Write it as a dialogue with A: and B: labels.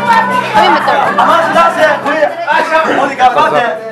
A: 阿妈是哪些？可以，我的干爸的。